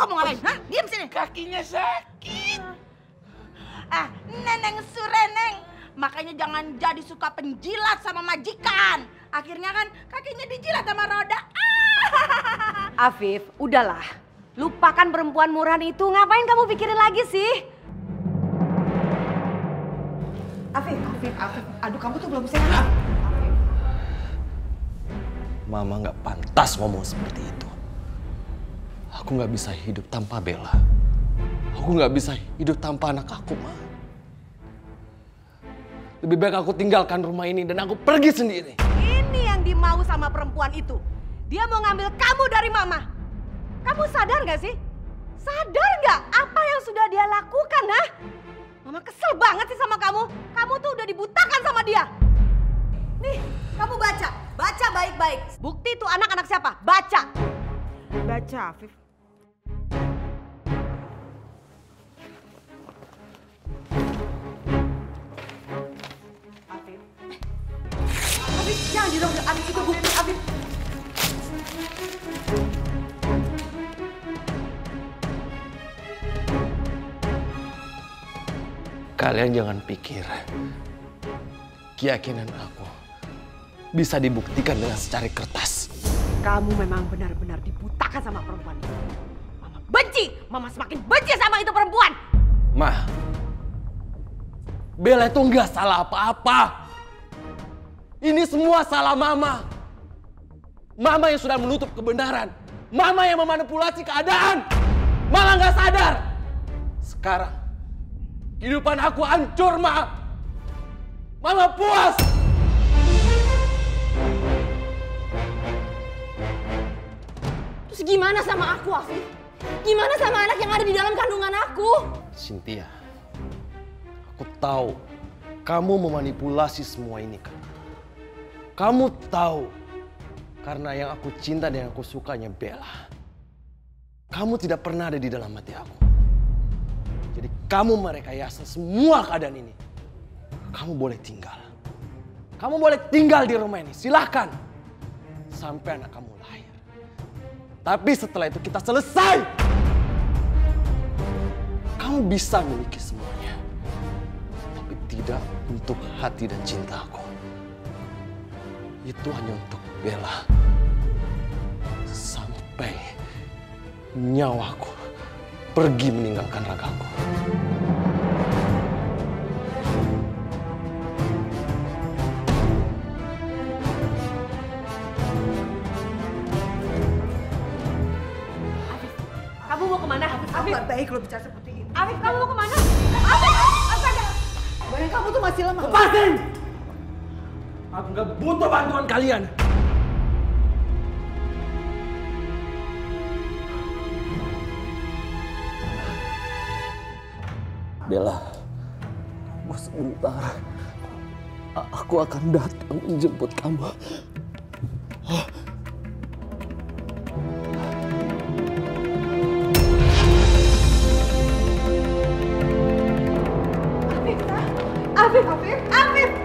kamu ngalahin? Hah? Diam sini. Kakinya sakit. Neneng Sureneng. Makanya jangan jadi suka penjilat sama majikan. Akhirnya kan kakinya dijilat sama Roda. Afif, udahlah. Lupakan perempuan murahan itu. Ngapain kamu pikirin lagi sih? Afif. Aduh, kamu tuh belum sehat. Mama nggak pantas ngomong seperti itu. Aku nggak bisa hidup tanpa Bella. Aku nggak bisa hidup tanpa anak aku, Ma. Lebih baik aku tinggalkan rumah ini dan aku pergi sendiri. Ini yang dimau sama perempuan itu. Dia mau ngambil kamu dari Mama. Kamu sadar gak sih? Sadar gak apa yang sudah dia lakukan, ha? Mama kesel banget sih sama kamu. Kamu tuh udah dibutakan sama dia. Nih, kamu baca. Baca baik-baik. Bukti itu anak-anak siapa? Baca. Baca, Afif. Afif, jangan dirobek. Afif, itu bukti, Afif. Kalian jangan pikir keyakinan aku bisa dibuktikan dengan secari kertas. Kamu memang benar-benar dibutakan sama perempuan itu. Mama benci. Mama semakin benci sama itu perempuan. Ma, Bella itu nggak salah apa-apa. Ini semua salah Mama. Mama yang sudah menutup kebenaran. Mama yang memanipulasi keadaan. Mama nggak sadar. Sekarang, kehidupan aku hancur, Ma. Mama puas. Terus gimana sama aku, Afif? Gimana sama anak yang ada di dalam kandungan aku? Cynthia, aku tahu kamu memanipulasi semua ini kan. Kamu tahu karena yang aku cinta dan yang aku sukanya Bella. Kamu tidak pernah ada di dalam hati aku. Jadi kamu merekayasa semua keadaan ini. Kamu boleh tinggal. Kamu boleh tinggal di rumah ini, silahkan. Sampai anak kamu lahir. Tapi setelah itu kita selesai. Kamu bisa memiliki semuanya. Tapi tidak untuk hati dan cintaku. Itu hanya untuk Bella. Sampai nyawaku pergi meninggalkan ragaku. Kamu mau kemana? Afif, gak baik lo bicara seperti ini. Afif, kamu mau kemana? Afif, astaga. Bayang kamu tuh masih lemah. Lepasin! Aku gak butuh bantuan kalian. Bella, tunggu sebentar. Aku akan datang menjemput kamu. Afif, Afif, Afif.